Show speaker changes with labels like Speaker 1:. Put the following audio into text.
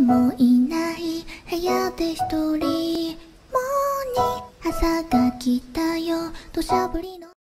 Speaker 1: もいない部屋で一人もうに朝が来たよ土砂降りの